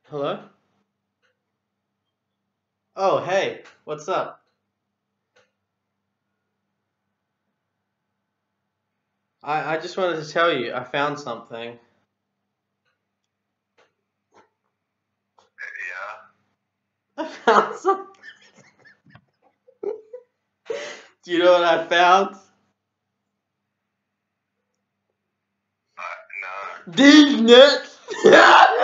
Hello? Oh, hey, what's up? I just wanted to tell you, I found something. Yeah. I found something. Do you know what I found? No. These nuts!